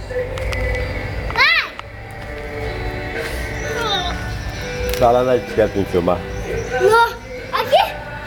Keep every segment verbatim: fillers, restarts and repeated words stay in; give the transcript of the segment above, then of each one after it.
Vai lá na bicicleta pra me filmar. Não, aqui.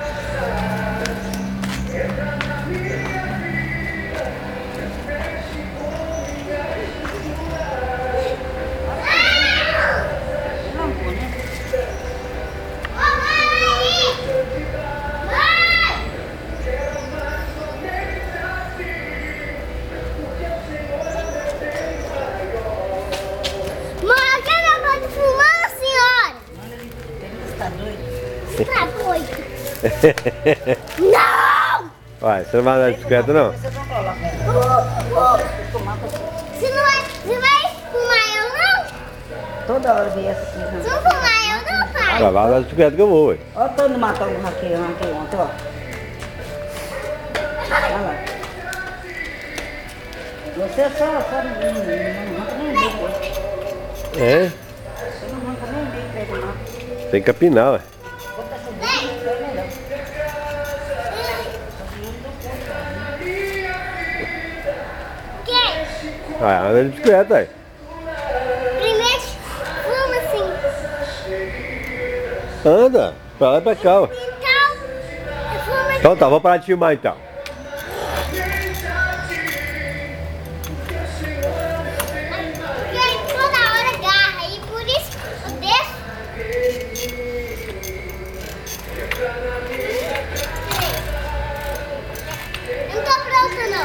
Tá doido? Não! Vai, você não vai andar de bicicleta não? Você não vai, você vai fumar eu não? Toda hora vem essa aqui. Você não fumar eu não, pai? Vai, vai andar de bicicleta que eu vou, ué. Olha o tanto de matar um raqueiro, um raqueiro ontem, ó. Olha lá. Você só, só não arranca nem meio. É? Você não arranca nem meio pra ele não. Tem que capinar, ué. Vai, anda de bicicleta, aí. Primeiro, fuma assim. Anda, pra lá e pra cá, ué. Então, fuma assim. Então tá, vou parar de filmar então. Porque toda hora agarra e por isso eu desço. Eu não tô pronta não.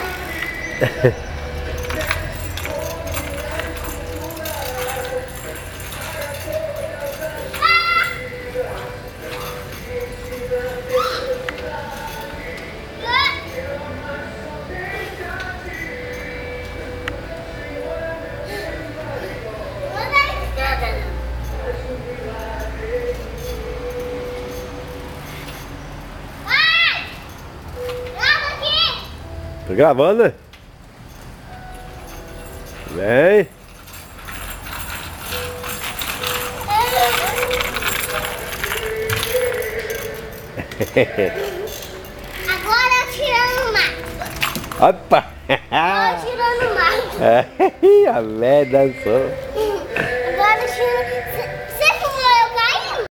Tô gravando, né? Vem. Agora tirando o mato. Opa! Agora tirando o mato. A merda só. Agora tirando...